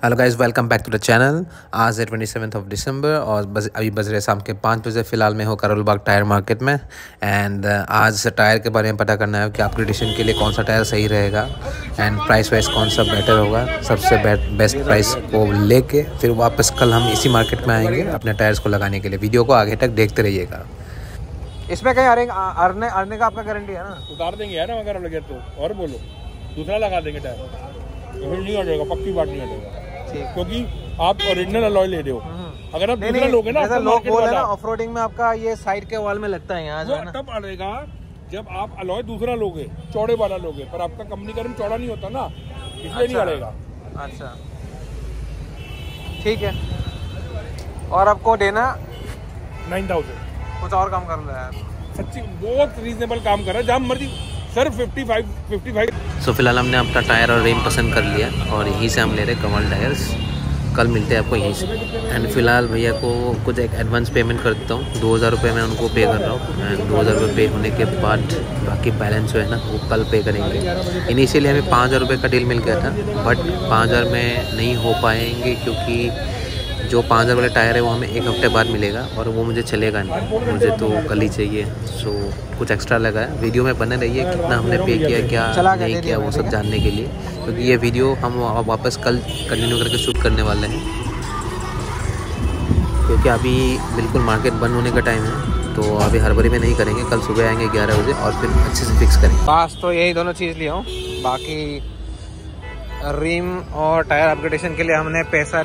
Hello guys, welcome back to the channel. आज है 27 दिसंबर और अभी बज रहे शाम के 5 बजे। फ़िलहाल मैं हूँ करोल बाग टायर मार्केट में एंड आज टायर के बारे में पता करना है कि आपके डिसीजन के लिए कौन सा टायर सही रहेगा एंड प्राइस वाइज कौन सा बेटर होगा। सबसे बेस्ट प्राइस को लेके फिर वापस कल हम इसी मार्केट में आएंगे अपने टायर्स को लगाने के लिए। वीडियो को आगे तक देखते रहिएगा। इसमें कहीं अरने का आपका गारंटी है ना? उतार देंगे यार अगर लगे तो, और बोलो दूसरा लगा देंगे टायर, तो फिर नहीं हटेगा, पक्की बात नहीं हटेगा, क्योंकि आप ओरिजिनल अलॉय ले रहे हो। अगर आप दूसरा लोगे ना, जैसा लोग बोले ना ऑफ रोडिंग में आपका ये साइड के वॉल में लगता है यहाँ, वो तब अड़ेगा जब आप अलॉय दूसरा लोगे, चौड़े वाला लोगे, पर आपका कंपनी का रिम चौड़ा नहीं होता ना, इसलिए नहीं अड़ेगा। अच्छा ठीक है। और आपको देना 9000। कुछ और काम कर रहा है सच्ची बहुत रीजनेबल काम कर रहा है, जहाँ मर्जी सर 55। सो फिलहाल हमने अपना टायर और रिम पसंद कर लिया और यहीं से हम ले रहे कमल टायर्स। कल मिलते हैं आपको यहीं से। एंड फिलहाल भैया को कुछ एक एडवांस पेमेंट कर देता हूँ। 2000 रुपये मैं उनको पे कर रहा हूँ एंड 2000 रुपये पे होने के बाद बाकी बैलेंस जो है ना वो कल पे करेंगे। इनिशियली हमें 5000 रुपये का डील मिल गया था, बट 5000 में नहीं हो पाएंगे क्योंकि जो 5000 वाला टायर है वो हमें एक हफ्ते बाद मिलेगा और वो मुझे चलेगा नहीं, मुझे तो कल ही चाहिए। सो कुछ एक्स्ट्रा लगा है। वीडियो में बने रहिए कितना हमने पे किया, क्या नहीं किया, वो सब जानने के लिए, क्योंकि ये वीडियो हम वापस कल कंटिन्यू करके शूट करने वाले हैं, क्योंकि अभी बिल्कुल मार्केट बंद होने का टाइम है। तो अभी हड़बड़ी में नहीं करेंगे, कल सुबह आएंगे 11 बजे और फिर अच्छे से फिक्स करेंगे। बस तो यही दोनों चीज़ लिया हूँ। बाकी रिम और टायर अपग्रेडेशन के लिए हमने पैसे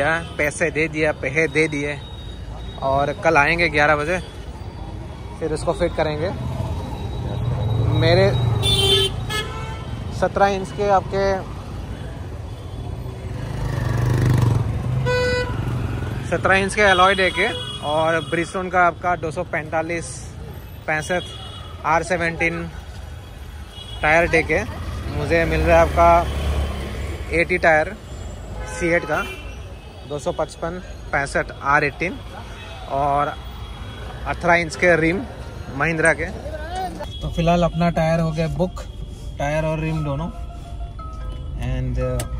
दे दिए और कल आएंगे 11 बजे, फिर उसको फिट करेंगे। मेरे 17 इंच के आपके 17 इंच के अलॉय दे के और ब्रिजस्टोन का आपका 245/65 R17 टायर दे के मुझे मिल रहा है आपका 80 टायर C8 का 255/65 R18 और 18 इंच के रिम महिंद्रा के। तो फिलहाल अपना टायर हो गया बुक, टायर और रिम दोनों। एंड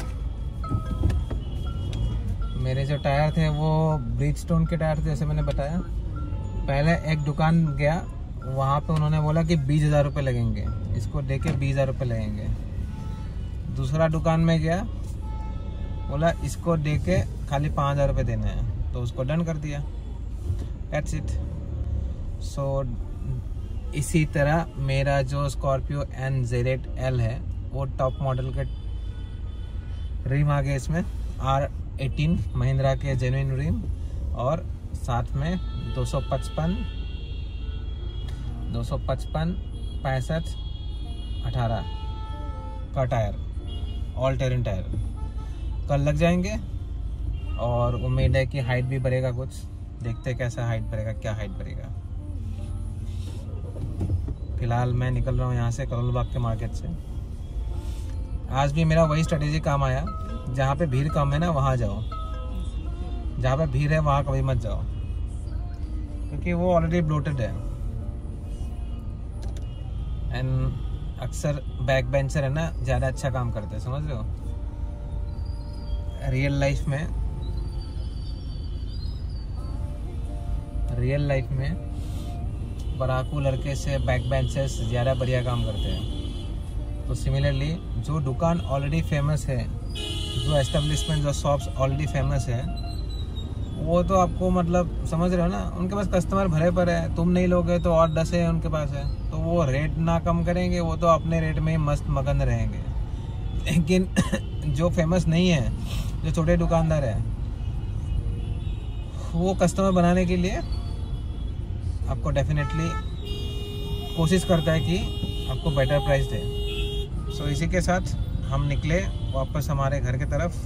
मेरे जो टायर थे वो ब्रिजस्टोन के टायर थे, जैसे मैंने बताया। पहले एक दुकान गया, वहाँ पे उन्होंने बोला कि 20,000 रुपये लगेंगे, इसको देके 20,000 रुपये लगेंगे। दूसरा दुकान में गया, बोला इसको दे के खाली 5,000 रुपये देने हैं, तो उसको डन कर दिया। That's it. सो इसी तरह मेरा जो स्कॉर्पियो NZ8L है वो टॉप मॉडल के रिम आ गए इसमें, R18 महिंद्रा के जेन्युइन रिम और साथ में 255/65 का टायर, ऑल टेरेन टायर कल लग जाएंगे। और उम्मीद है कि हाइट भी बढ़ेगा कुछ, देखते हैं कैसा हाइट बढ़ेगा, क्या हाइट बढ़ेगा। फिलहाल मैं निकल रहा हूँ यहाँ से करोल बाग के मार्केट से। आज भी मेरा वही स्ट्रेटेजी काम आया, जहाँ पे भीड़ कम है ना वहाँ जाओ, जहाँ पे भीड़ है वहाँ कभी मत जाओ, क्योंकि वो ऑलरेडी ब्लोटेड है। एंड अक्सर बैक बेंचर है ना ज़्यादा अच्छा काम करते हैं, समझ रहे हो। रियल लाइफ में पढ़ाकू लड़के से बैक बेंचर्स ज़्यादा बढ़िया काम करते हैं। तो सिमिलरली जो दुकान ऑलरेडी फेमस है, जो एस्टेब्लिशमेंट, जो शॉप्स ऑलरेडी फेमस है, वो तो आपको मतलब समझ रहे हो ना, उनके पास कस्टमर भरे पर है, तुम नहीं लोगे तो और 10 है उनके पास है, तो वो रेट ना कम करेंगे, वो तो अपने रेट में ही मस्त मगन रहेंगे। लेकिन जो फेमस नहीं है, जो छोटे दुकानदार है, वो कस्टमर बनाने के लिए आपको डेफिनेटली कोशिश करता है कि आपको बेटर प्राइस दे। सो इसी के साथ हम निकले वापस हमारे घर की तरफ।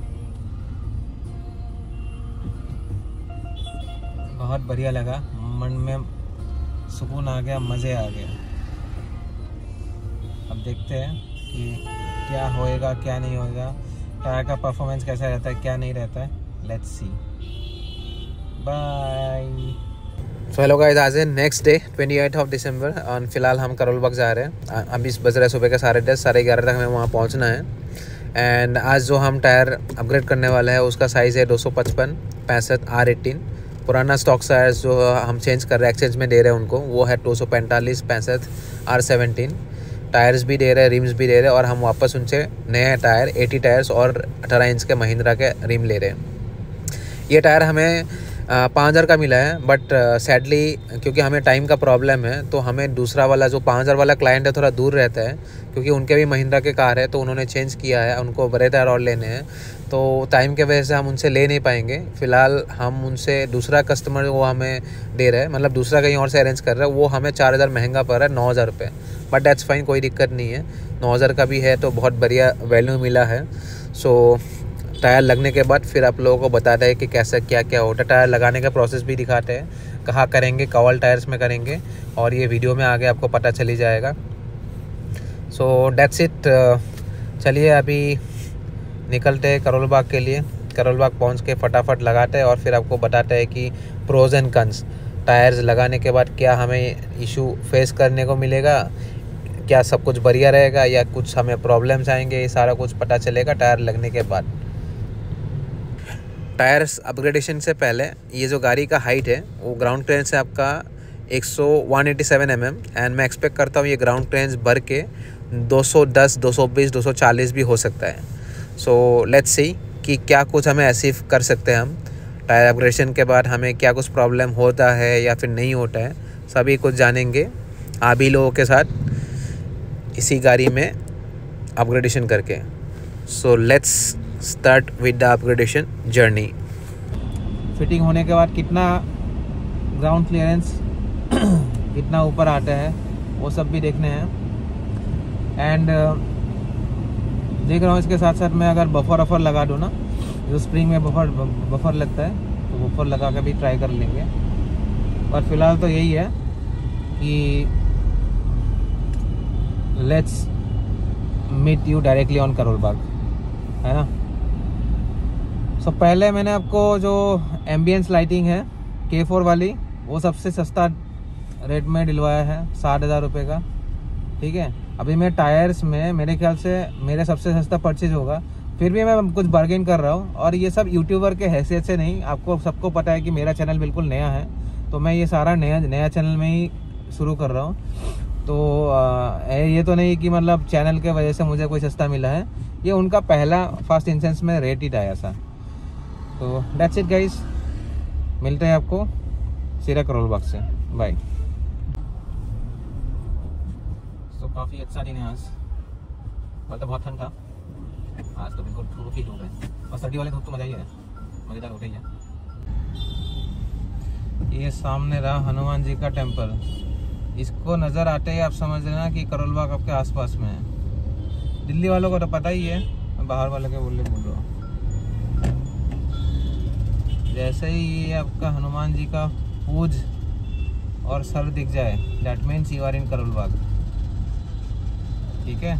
बहुत बढ़िया लगा, मन में सुकून आ गया, मज़े आ गया। अब देखते हैं कि क्या होएगा क्या नहीं होएगा, टायर का परफॉर्मेंस कैसा रहता है, क्या नहीं रहता है। Let's see. Bye. So hello guys, आज है नेक्स्ट डे 28 दिसंबर और फिलहाल हम करोल बाग जा रहे हैं। अभी बज रहा है सुबह के 10:30, 11:30 तक हमें वहाँ पहुँचना है। एंड आज जो हम टायर अपग्रेड करने वाला है उसका साइज़ है 255/65 R18। पुराना स्टॉक टायर्स जो हम चेंज कर रहे हैं, एक्सचेंज में दे रहे हैं उनको, वो है 245/65 R17। टायर्स भी दे रहे हैं, रिम्स भी दे रहे हैं, और हम वापस उनसे नए टायर 80 टायर्स और 18 इंच के महिंद्रा के रिम ले रहे हैं। ये टायर हमें 5000 का मिला है, बट सैडली क्योंकि हमें टाइम का प्रॉब्लम है तो हमें दूसरा वाला जो 5000 वाला क्लाइंट है थोड़ा दूर रहता है, क्योंकि उनके भी महिंद्रा के कार है तो उन्होंने चेंज किया है, उनको बड़े टायर और लेने हैं, तो टाइम के वजह से हम उनसे ले नहीं पाएंगे। फ़िलहाल हम उनसे दूसरा कस्टमर वो हमें दे रहे हैं, मतलब दूसरा कहीं और से अरेंज कर रहा है, वो हमें 4000 महंगा पड़ रहा है, 9000 रुपये, बट दैट्स फाइन, कोई दिक्कत नहीं है। 9000 का भी है तो बहुत बढ़िया वैल्यू मिला है। सो टायर लगने के बाद फिर आप लोगों को बताते हैं कि कैसा क्या क्या होता है। टायर लगाने का प्रोसेस भी दिखाते हैं, कहाँ करेंगे, कवल टायर्स में करेंगे, और ये वीडियो में आगे आपको पता चली जाएगा। So that's it. चलिए अभी निकलते हैं करोल बाग के लिए। करोल बाग पहुँच के फटाफट लगाते हैं और फिर आपको बताते हैं कि प्रोज एंड कन्स, टायर्स लगाने के बाद क्या हमें इशू फेस करने को मिलेगा, क्या सब कुछ बढ़िया रहेगा या कुछ हमें प्रॉब्लम्स आएंगे, ये सारा कुछ पता चलेगा टायर लगने के बाद। टायर्स अपग्रेडेशन से पहले ये जो गाड़ी का हाइट है वो ग्राउंड क्लियरेंस है आपका 187 mm, एंड मैं एक्सपेक्ट करता हूँ ये ग्राउंड क्लियरेंस भर के 210, 220, 240 भी हो सकता है। सो लेट्स सी कि क्या कुछ हमें अचीव कर सकते हैं हम टायर अपग्रेडेशन के बाद, हमें क्या कुछ प्रॉब्लम होता है या फिर नहीं होता है, सभी कुछ जानेंगे आप ही लोगों के साथ इसी गाड़ी में अपग्रेडेशन करके। So let's start with the upgradation journey. Fitting होने के बाद कितना ग्राउंड क्लियरेंस कितना ऊपर आता है वो सब भी देखने हैं, एंड देख रहा हूँ इसके साथ साथ मैं अगर बफर लगा दूँ ना, जो स्प्रिंग में बफर लगता है तो बफर लगा के भी ट्राई कर लेंगे। पर फिलहाल तो यही है कि let's meet you directly on Karol Bagh, है ना। सो पहले मैंने आपको जो एम्बियंस लाइटिंग है K4 वाली, वो सबसे सस्ता रेट में दिलवाया है, 60,000 रुपये का, ठीक है। अभी मैं टायर्स में मेरे ख्याल से मेरा सबसे सस्ता परचेज होगा, फिर भी मैं कुछ बार्गेन कर रहा हूँ, और ये सब यूट्यूबर के हैसियत से नहीं, आपको सबको पता है कि मेरा चैनल बिल्कुल नया है, तो मैं ये सारा नया चैनल में ही शुरू कर रहा हूँ। तो ये तो नहीं कि मतलब चैनल के वजह से मुझे कोई सस्ता मिला है, ये उनका पहला फर्स्ट इंस्टेंस में रेट ही था ऐसा। तो दैट्स इट गाइस, मिलते हैं आपको सीधा करोल बाग से, बाय। तो काफ़ी अच्छा दिन है आज, कल तो बहुत ठंड था, आज तो बिल्कुल धूप ही धूप है, और सर्दी वाले धूप तो मज़ा ही है, मज़ेदार होता ही है। ये सामने रहा हनुमान जी का टेम्पल, इसको नज़र आते ही आप समझ लेना कि करोल बाग आपके आसपास में है। दिल्ली वालों को तो पता ही है, मैं बाहर वालों के बोल रहा हूँ। जैसे ही ये आपका हनुमान जी का पूज और सर दिख जाए, that means you are in Karol Bagh, ठीक है।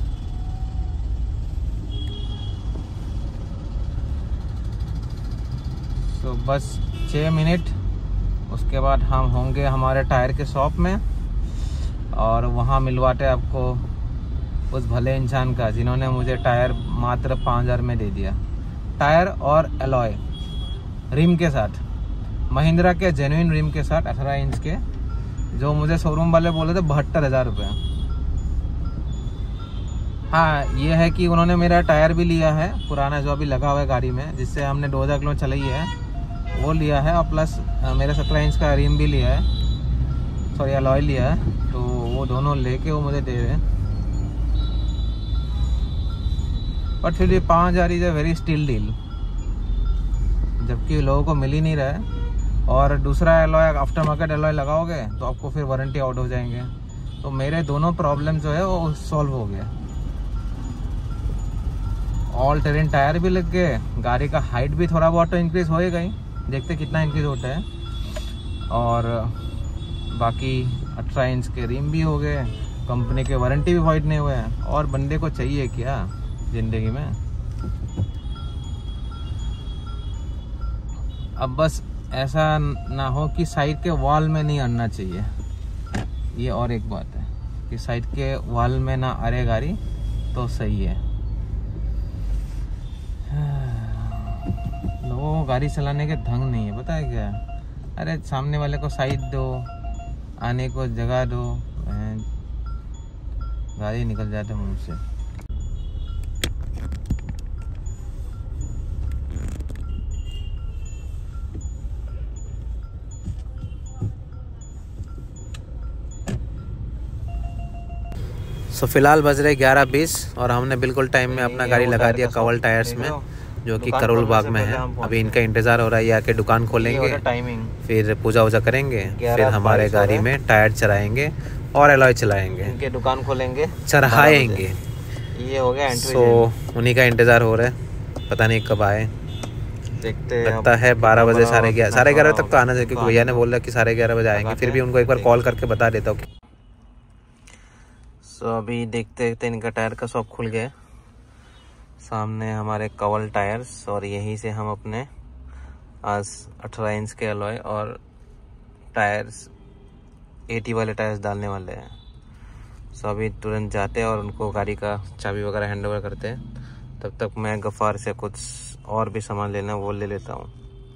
तो बस 6 मिनट, उसके बाद हम होंगे हमारे टायर के शॉप में, और वहाँ मिलवाते आपको उस भले इंसान का जिन्होंने मुझे टायर मात्र 5000 में दे दिया, टायर और एलॉय रिम के साथ, महिंद्रा के जेन्युइन रिम के साथ 18 इंच के, जो मुझे शोरूम वाले बोले थे 72,000 रुपये। हाँ, ये है कि उन्होंने मेरा टायर भी लिया है पुराना जो अभी लगा हुआ है गाड़ी में, जिससे हमने 2000 किलो चलाई है, वो लिया है, और प्लस मेरा 17 इंच का रिम भी लिया है, सॉरी अलॉय लिया है, तो वो दोनों लेके वो मुझे दे रहे हैं। बट फिर भी 5000 is a very steal deal, जबकि लोगों को मिल ही नहीं रहा है। और दूसरा एलॉय, आफ्टर मार्केट एलॉय लगाओगे तो आपको फिर वारंटी आउट हो जाएंगे। तो मेरे दोनों प्रॉब्लम जो है वो सॉल्व हो गया। ऑल टेरेन टायर भी लग गए, गाड़ी का हाइट भी थोड़ा बहुत तो इंक्रीज होएगा ही, देखते कितना इंक्रीज होता है, और बाकी 18 इंच के रिम भी हो गए, कंपनी के वारंटी भी वाइड नहीं हुए हैं, और बंदे को चाहिए क्या ज़िंदगी में। अब बस ऐसा ना हो कि साइड के वॉल में नहीं अड़ना चाहिए, ये और एक बात है कि साइड के वॉल में ना अरे गाड़ी तो सही है। गाड़ी चलाने के ढंग नहीं है, पता है क्या? अरे सामने वाले को साइड दो, आने को जगह दो, गाड़ी निकल जाते मुंह से। सो फिलहाल बज रहे 11:20 और हमने बिल्कुल टाइम में अपना गाड़ी लगा दिया कवल टायर्स में, जो कि करोल बाग में है। अभी इनका इंतज़ार हो रहा है, ये आके दुकान खोलेंगे, फिर पूजा वूजा करेंगे, फिर हमारे गाड़ी में टायर चलाएंगे और एलॉय चलाएंगे, इनके दुकान खोलेंगे, चढ़ाएंगे। ये हो गया एंट्री। सो उन्हीं का इंतज़ार हो रहा है, पता नहीं कब आए। देखते लगता है 12 बजे, 11:30 तक तो आना चाहिए, क्योंकि भैया ने बोला कि 11:30 बजे आएंगे। फिर भी उनको एक बार कॉल करके बता देता हूँ। सो अभी देखते देखते इनका टायर का शॉप खुल गया। सामने हमारे कवल टायर्स, और यहीं से हम अपने आज 18 इंच के अलॉय और टायर्स 80 वाले टायर्स डालने वाले हैं। सो अभी तुरंत जाते हैं और उनको गाड़ी का चाबी वगैरह हैंड ओवर करते हैं। तब तक मैं गफ़ार से कुछ और भी सामान लेना वो ले लेता हूँ।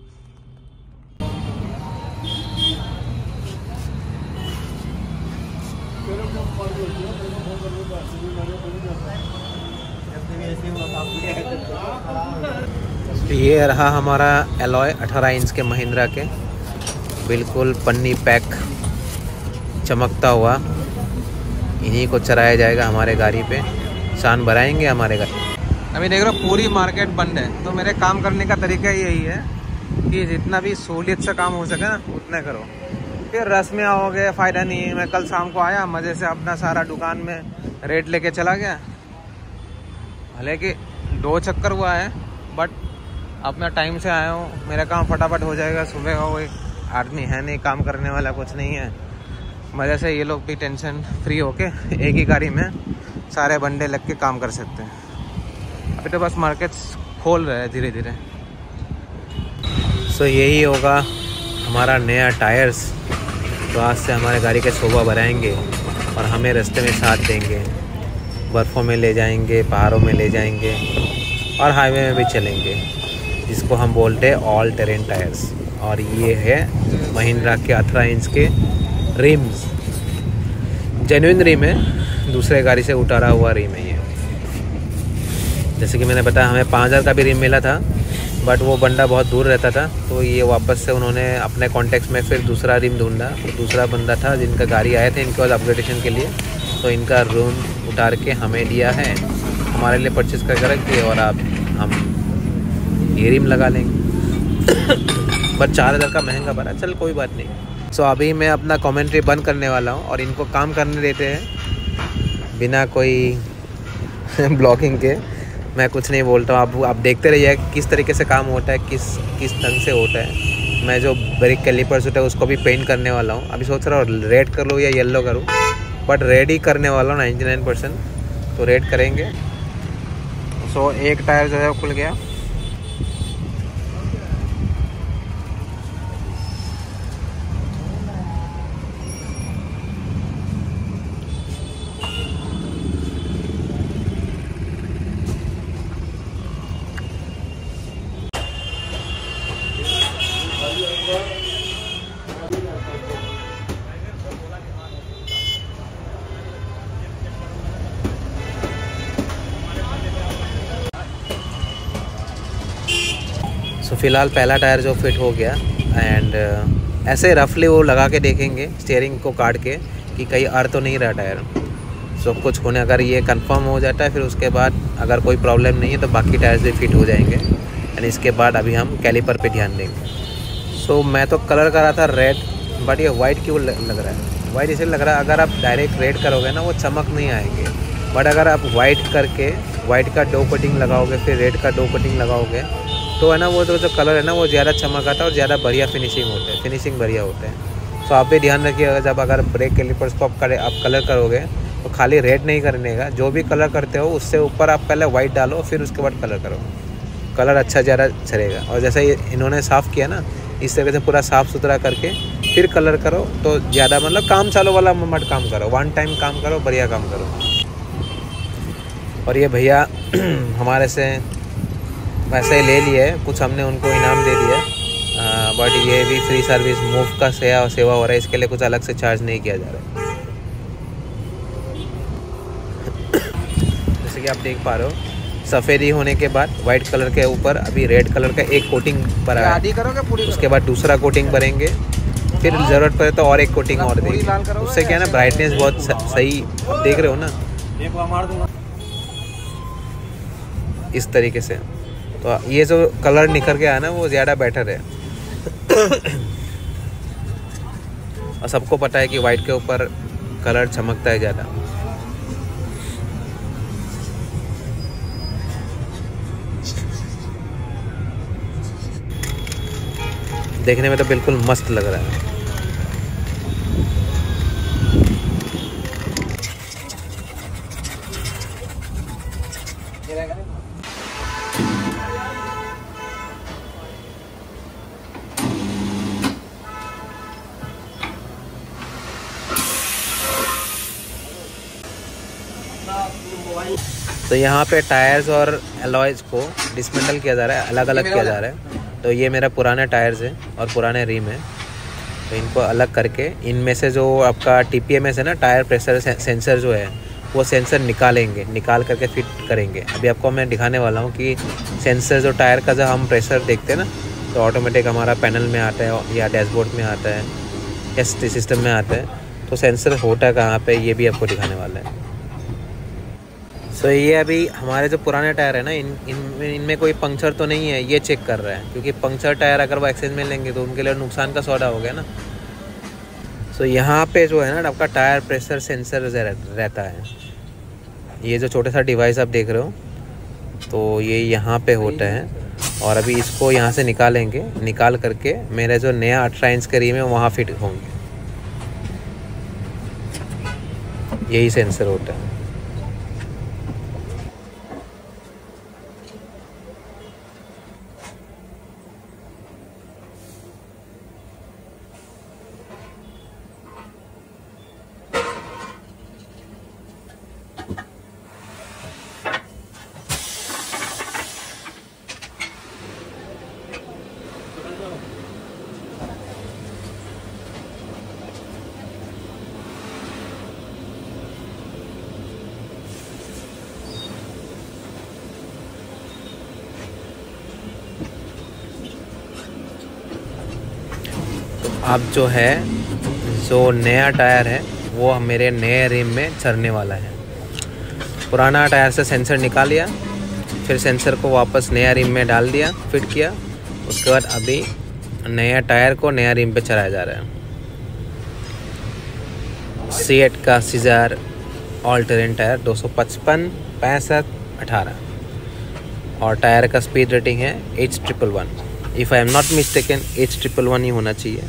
ये रहा हमारा एलॉय 18 इंच के महिंद्रा के, बिल्कुल पन्नी पैक चमकता हुआ। इन्हीं को चलाया जाएगा हमारे गाड़ी पे, शान बढ़ाएंगे हमारे गाड़ी। अभी देख रहे हो पूरी मार्केट बंद है, तो मेरे काम करने का तरीका यही है कि जितना भी सहूलियत से काम हो सके ना उतना करो। फिर रस में आओगे फ़ायदा नहीं है। मैं कल शाम को आया, मज़े से अपना सारा दुकान में रेट लेके चला गया। हालांकि 2 चक्कर हुआ है, बट अपना टाइम से आया हूँ, मेरा काम फटाफट हो जाएगा। सुबह का कोई आदमी है नहीं काम करने वाला, कुछ नहीं है। मज़े से ये लोग भी टेंशन फ्री होके एक ही गाड़ी में सारे बंदे लग के काम कर सकते हैं। अभी तो बस मार्केट्स खोल रहे हैं धीरे धीरे। सो यही होगा हमारा नया टायर्स। तो आज से हमारे गाड़ी के शोभा बढ़ाएंगे और हमें रास्ते में साथ देंगे। बर्फ़ों में ले जाएंगे, पहाड़ों में ले जाएंगे और हाईवे में भी चलेंगे, जिसको हम बोलते हैं ऑल टेरेन टायर्स। और ये है महिंद्रा के 18 इंच के रिम्स, जेन्युइन रिम है, दूसरे गाड़ी से उतारा हुआ रिम है ये। जैसे कि मैंने बताया, हमें 5000 का भी रिम मिला था, बट वो बंदा बहुत दूर रहता था, तो ये वापस से उन्होंने अपने कॉन्टेक्ट में फिर दूसरा रिम ढूंढा। तो दूसरा बंदा था जिनका गाड़ी आए थे इनके पास अपग्रेडेशन के लिए, तो इनका रूम उतार के हमें दिया है, हमारे लिए परचेज़ करके रख दिए और हम ये रिम लगा लेंगे। बट 4000 का महंगा पड़ा, चल कोई बात नहीं। सो अभी मैं अपना कमेंट्री बंद करने वाला हूँ और इनको काम करने देते हैं बिना कोई ब्लॉकिंग के। मैं कुछ नहीं बोलता हूँ, आप देखते रहिए किस तरीके से काम होता है, किस ढंग से होता है। मैं जो ब्रेक कैलिपर्स होता है उसको भी पेंट करने वाला हूँ। अभी सोच रहा हूँ रेड कर लूँ या येलो करूँ, बट रेड ही करने वाला हूँ 99%, तो रेड करेंगे। सो एक टायर जो है वो खुल गया। सो फिलहाल पहला टायर जो फिट हो गया एंड ऐसे रफली वो लगा के देखेंगे स्टीयरिंग को काट के कि कहीं अड़ तो नहीं रहा टायर। सो कुछ होने अगर ये कंफर्म हो जाता है, फिर उसके बाद अगर कोई प्रॉब्लम नहीं है तो बाकी टायर्स भी फिट हो जाएंगे। एंड इसके बाद अभी हम कैलिपर पे ध्यान देंगे। सो मैं तो कलर कर रहा था रेड, बट ये वाइट क्यों लग रहा है? वाइट इसलिए लग रहा है, अगर आप डायरेक्ट रेड करोगे ना वो चमक नहीं आएंगे, बट अगर आप वाइट करके वाइट का डो कोटिंग लगाओगे फिर रेड का डो कोटिंग लगाओगे तो है ना वो जो कलर है ना वो ज़्यादा चमक आता है और ज़्यादा बढ़िया फिनिशिंग होता है, फिनिशिंग बढ़िया होता है। सो आप भी ध्यान रखिएगा, जब अगर ब्रेक कैलिपर्स को आप कलर करोगे तो खाली रेड नहीं करने का, जो भी कलर करते हो उससे ऊपर आप पहले वाइट डालो फिर उसके बाद कलर करो, कलर अच्छा ज़्यादा चलेगा। और जैसे इन्होंने साफ़ किया ना, इस तरह से पूरा साफ़ सुथरा करके फिर कलर करो तो ज़्यादा मतलब काम चालू वाला मत काम करो, वन टाइम काम करो, बढ़िया काम करो। और ये भैया हमारे से वैसे ही ले लिए, कुछ हमने उनको इनाम दे दिया, बट ये भी फ्री सर्विस मूव का सेवा हो रहा है, इसके लिए कुछ अलग से चार्ज नहीं किया जा रहा है। जैसे कि आप देख पा रहे हो, सफ़ेदी होने के बाद वाइट कलर के ऊपर अभी रेड कलर का एक कोटिंग भरा है, उसके बाद दूसरा कोटिंग भरेंगे, फिर ज़रूरत पड़े तो और एक कोटिंग और देंगे। उससे क्या है ना, ब्राइटनेस बहुत सही देख रहे हो ना, इस तरीके से। तो ये जो कलर निकल के आया ना, वो ज़्यादा बेटर है। और सबको पता है कि वाइट के ऊपर कलर चमकता है ज़्यादा। देखने में तो बिल्कुल मस्त लग रहा है। तो यहाँ पे टायर्स और अलॉयज को डिसमेंटल किया जा रहा है, अलग अलग किया जा रहा है। तो ये मेरा पुराने टायर्स है और पुराने रिम है, तो इनको अलग करके इनमें से जो आपका TPMS है ना, टायर प्रेशर सेंसर जो है, वो सेंसर निकाल करके फिट करेंगे। अभी आपको मैं दिखाने वाला हूँ कि सेंसर जो टायर का जब हम प्रेशर देखते हैं ना, तो ऑटोमेटिक हमारा पैनल में आता है या डैशबोर्ड में आता है या सिस्टम में आता है, तो सेंसर होता है कहाँ पे, ये भी आपको दिखाने वाला है। तो ये अभी हमारे जो पुराने टायर है ना, इनमें कोई पंक्चर तो नहीं है, ये चेक कर रहा है, क्योंकि पंक्चर टायर अगर वो एक्सचेंज में लेंगे तो उनके लिए नुकसान का सौदा हो गया ना। तो यहाँ पे जो है ना आपका टायर प्रेशर सेंसर रहता है, ये जो छोटा सा डिवाइस आप देख रहे हो, तो ये यहाँ पे होता है। और अभी इसको यहाँ से निकालेंगे, निकाल करके मेरा जो नया 18 इंच का रिम है वहाँ फिट होंगे, यही सेंसर होता है। अब जो है, जो नया टायर है वो मेरे नए रिम में चढ़ने वाला है। पुराना टायर से सेंसर निकाल लिया, फिर सेंसर को वापस नया रिम में डाल दिया, फिट किया, उसके बाद अभी नया टायर को नया रिम पे चढ़ाया जा रहा है। सीएट का सीजर ऑल टेरेन टायर 255 65 18 और टायर का स्पीड रेटिंग है H111। If I am not mistaken H111 ही होना चाहिए।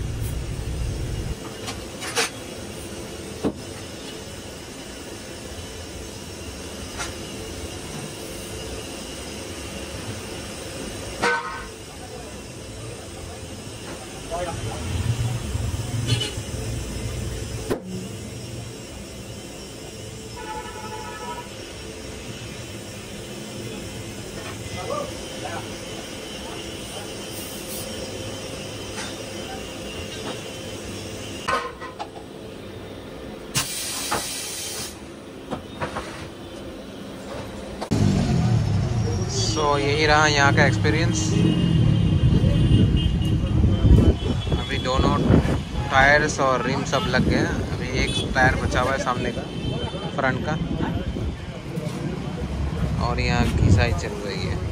तो यही रहा यहाँ का एक्सपीरियंस। अभी दोनों टायर्स और रिम सब लग गए। अभी एक टायर बचा हुआ है सामने का, फ्रंट का, और यहाँ घिसाई चल रही है।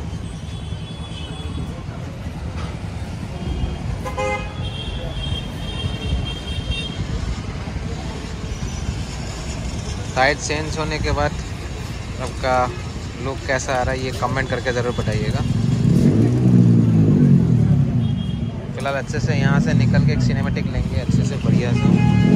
टायर चेंज होने के बाद आपका लुक कैसा आ रहा है ये कमेंट करके ज़रूर बताइएगा। फिलहाल अच्छे से यहाँ से निकल के एक सिनेमेटिक लेंगे अच्छे से बढ़िया से।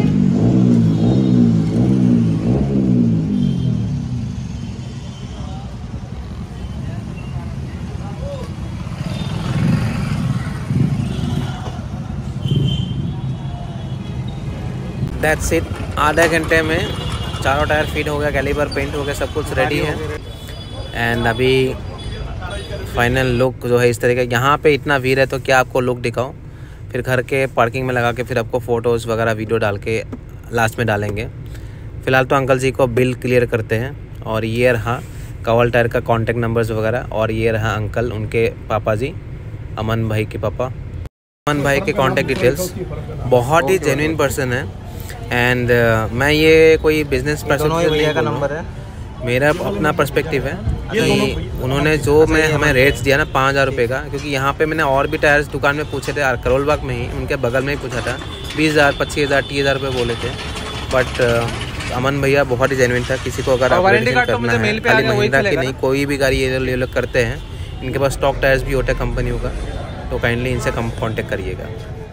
That's it. आधा घंटे में चारों टायर फिट हो गया, कैलिपर पेंट हो गया, सब कुछ रेडी है। एंड अभी फाइनल लुक जो है इस तरह का। यहाँ पे इतना भीड़ है तो क्या आपको लुक दिखाऊं, फिर घर के पार्किंग में लगा के फिर आपको फ़ोटोज़ वगैरह वीडियो डाल के लास्ट में डालेंगे। फ़िलहाल तो अंकल जी को बिल क्लियर करते हैं। और ये रहा कवल टायर का कॉन्टेक्ट नंबर्स वगैरह, और ये रहा अंकल, उनके पापा जी, अमन भाई के पापा। अमन भाई के कॉन्टेक्ट डिटेल्स, बहुत ही जेन्युइन पर्सन है। एंड मैं ये कोई बिजनेस पर्सन का नंबर है, मेरा अपना पर्सपेक्टिव है कि उन्होंने जो हमें रेट्स दिया ना 5,000 रुपये का, क्योंकि यहाँ पे मैंने और भी टायर्स दुकान में पूछे थे, करोल बाग में ही उनके बगल में ही पूछा था, 20,000, 25,000, 30,000 रुपये बोले थे। बट अमन भैया बहुत ही जेन्युइन था। किसी को अगर वारंटी कार्ड करना है, खाली महिंद्रा की नहीं, कोई भी गाड़ी ये लोग करते हैं, इनके पास स्टॉक टायर्स भी होते हैं कंपनियों का, तो काइंडली इनसे कॉन्टेक्ट करिएगा।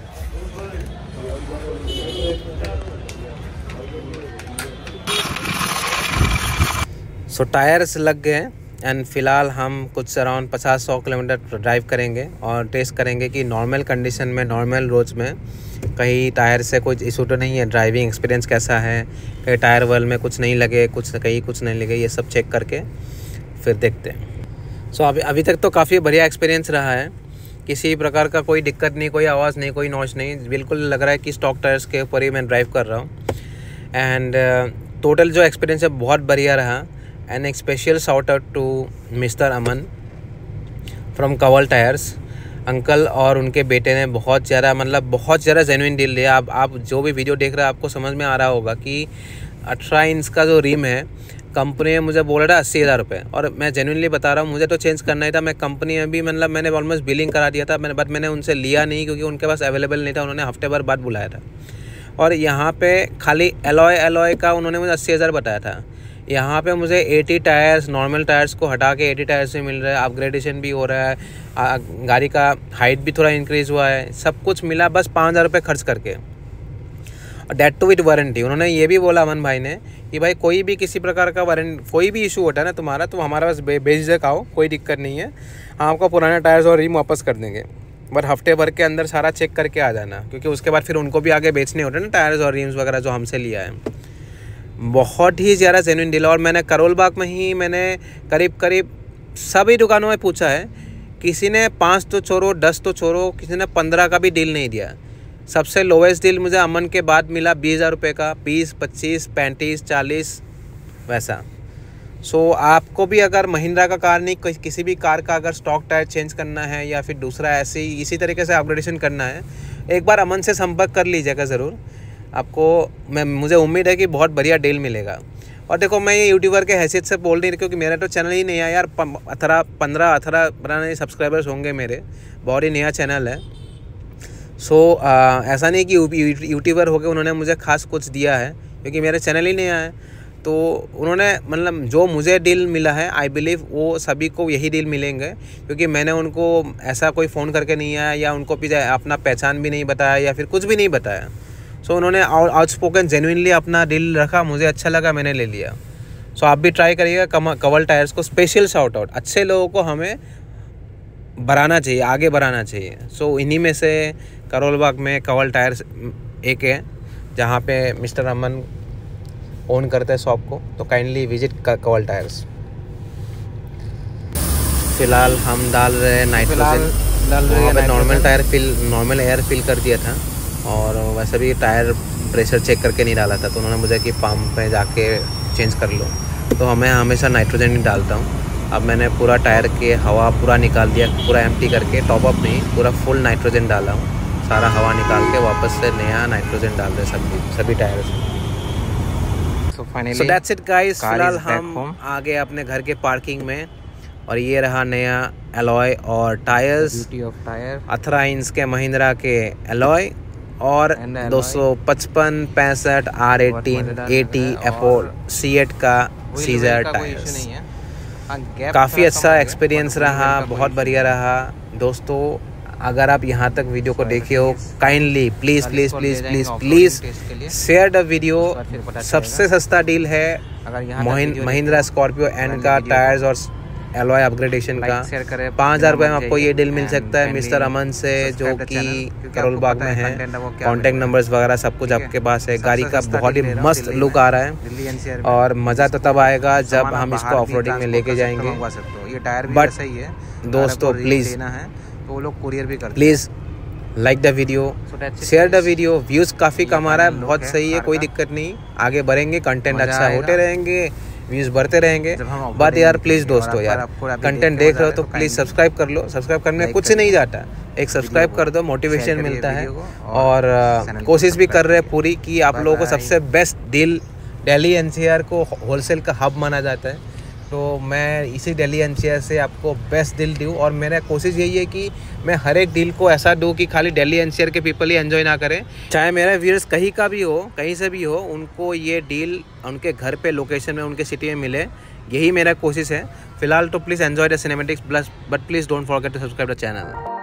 सो टायर्स लग गए एंड फ़िलहाल हम कुछ अराउंड 50-100 किलोमीटर ड्राइव करेंगे और टेस्ट करेंगे कि नॉर्मल कंडीशन में, नॉर्मल रोड्स में कहीं टायर से कोई इशू तो नहीं है, ड्राइविंग एक्सपीरियंस कैसा है, कहीं टायर वाल में कुछ नहीं लगे, कहीं कुछ नहीं लगे, ये सब चेक करके फिर देखते हैं। सो अभी तक तो काफ़ी बढ़िया एक्सपीरियंस रहा है, किसी प्रकार का कोई दिक्कत नहीं, कोई आवाज़ नहीं, कोई नॉइज़ नहीं, बिल्कुल लग रहा है कि स्टॉक टायर्स के ऊपर ही मैं ड्राइव कर रहा हूँ। एंड टोटल जो एक्सपीरियंस है बहुत बढ़िया रहा। एंड एक special shout out to mister Aman from Kawal tyres. Uncle और उनके बेटे ने बहुत ज़्यादा जेन्युइन डील लिया। आप जो भी वीडियो देख रहे हैं आपको समझ में आ रहा होगा कि 18 इंच का जो रिम है, कंपनी में मुझे बोल रहा था 80,000 रुपये, और मैं जेन्युइनली बता रहा हूँ, मुझे तो चेंज करना ही था। मैं कंपनी में भी मैंने ऑलमोस्ट बिलिंग करा दिया था, बट मैंने उनसे लिया नहीं क्योंकि उनके पास अवेलेबल नहीं था, उन्होंने हफ्ते भर बाद बुलाया था। और यहाँ पे खाली एलॉय का उन्होंने मुझे 80,000 बताया था। यहाँ पे मुझे 80 टायर्स, नॉर्मल टायर्स को हटा के 80 टायर्स भी मिल रहा है, अपग्रेडेशन भी हो रहा है, गाड़ी का हाइट भी थोड़ा इंक्रीज़ हुआ है, सब कुछ मिला बस 5,000 रुपये खर्च करके, और डेट टू विद वारंटी। उन्होंने ये भी बोला अमन भाई ने कि भाई कोई भी किसी प्रकार का कोई भी इशू होता है ना तुम्हारा, तो हमारे पास बेझिझक आओ, कोई दिक्कत नहीं है, हम आपको पुराने टायर्स और रिम वापस कर देंगे, बट हफ्ते भर के अंदर सारा चेक करके आ जाना, क्योंकि उसके बाद फिर उनको भी आगे बेचने होते हैं ना टायर्स और रिम्स वगैरह जो हमसे लिया है। बहुत ही ज़्यादा जेन्युइन डील। और मैंने करोल बाग में ही करीब सभी दुकानों में पूछा है, किसी ने 5 तो छोड़ो, 10 तो छोड़ो, किसी ने 15 का भी डील नहीं दिया। सबसे लोवेस्ट डील मुझे अमन के बाद मिला 20,000 रुपये का, 20, 25, 35, 40 वैसा। सो आपको भी अगर महिंद्रा का कार नहीं, किसी भी कार का अगर स्टॉक टायर चेंज करना है या फिर दूसरा ऐसे ही इसी तरीके से अपग्रेडेशन करना है, एक बार अमन से संपर्क कर लीजिएगा ज़रूर। आपको मुझे उम्मीद है कि बहुत बढ़िया डील मिलेगा। और देखो, मैं ये यूट्यूबर के हैसियत से बोल नहीं रही, क्योंकि मेरा तो चैनल ही नहीं है यार, 15 सब्सक्राइबर्स होंगे मेरे, बहुत ही नया चैनल है। सो ऐसा नहीं कि यूट्यूबर होकर उन्होंने मुझे खास कुछ दिया है, क्योंकि मेरा चैनल ही नया है। तो उन्होंने जो मुझे डील मिला है, आई बिलीव वो सभी को यही डील मिलेंगे, क्योंकि मैंने उनको ऐसा कोई फ़ोन करके नहीं आया या उनको भी अपना पहचान भी नहीं बताया या फिर कुछ भी नहीं बताया। सो उन्होंने आउटस्पोकन जेन्युइनली अपना डील रखा, मुझे अच्छा लगा, मैंने ले लिया। सो आप भी ट्राई करिएगा कवल टायर्स को। स्पेशल शाउट आउट, अच्छे लोगों को हमें बढ़ाना चाहिए, आगे बढ़ाना चाहिए। सो इन्हीं में से करोल बाग में कवल टायर्स एक है, जहाँ पे मिस्टर अमन ओन करते हैं शॉप को, तो काइंडली विजिट कवल टायर्स। फिलहाल हम डाल रहे हैं नाइट्रोजन, वहाँ पे नॉर्मल एयर फिल कर दिया था, और वैसे भी टायर प्रेशर चेक करके नहीं डाला था, तो उन्होंने मुझे कि पंप पे जाके चेंज कर लो, तो मैं हमेशा नाइट्रोजन ही डालता हूँ। अब मैंने पूरा टायर के हवा पूरा निकाल दिया, पूरा एम्प्टी करके, टॉप अप नहीं, पूरा फुल नाइट्रोजन डाला हूँ, सारा हवा निकाल के वापस से नया नाइट्रोजन डाल रहे सभी टायर से। So that's it guys. फिलहाल हम आ गए अपने घर के पार्किंग में, और ये रहा नया एलॉय और tyres, beauty of tyre, 18 inch के महिंद्रा के एलॉय, और 255, 65, R18, 80 एपोल C8 का सीजर टायर्स। काफ़ी अच्छा एक्सपीरियंस रहा, बहुत बढ़िया रहा दोस्तों। अगर आप यहाँ तक वीडियो को देखे हो, kindly please share the video. सबसे सस्ता डील है महिंद्रा स्कॉर्पियो एन का टायर्स और एलॉय अपग्रेडेशन का। 5,000 रुपये में आपको ये डील मिल सकता है मिस्टर अमन से, जो कि करोल बाग में है। कॉन्टैक्ट नंबर्स वगैरह सब कुछ आपके पास है। गाड़ी का बहुत ही मस्त लुक आ रहा है और मज़ा तो तब आएगा जब हम इसको ऑफ रोडिंग में लेके जाएंगे। बट दोस्तों प्लीज़ वो लोग कुरियर भी करते हैं। Please like the video, share the video. Views काफ़ी कम आ रहा है, बहुत सही है, कोई दिक्कत नहीं, आगे बढ़ेंगे, कंटेंट अच्छा होते रहेंगे, व्यूज़ बढ़ते रहेंगे। बट यार प्लीज़ दोस्तों यार, कंटेंट देख रहे हो तो प्लीज़ सब्सक्राइब कर लो। सब्सक्राइब करने में कुछ नहीं जाता, एक सब्सक्राइब कर दो, मोटिवेशन मिलता है। और कोशिश भी कर रहे हैं पूरी कि आप लोगों को सबसे बेस्ट डील दिल्ली एनसीआर को होलसेल का हब माना जाता है, तो मैं इसी दिल्ली एनसीआर से आपको बेस्ट डील दूँ। और मेरा कोशिश यही है कि मैं हर एक डील को ऐसा दूँ कि खाली दिल्ली एनसीआर के पीपल ही एंजॉय ना करें, चाहे मेरे व्यूअर्स कहीं का भी हो, कहीं से भी हो, उनको ये डील उनके घर पे लोकेशन में उनके सिटी में मिले, यही मेरा कोशिश है। फिलहाल तो please enjoy the cinematics but please don't forget to subscribe the channel.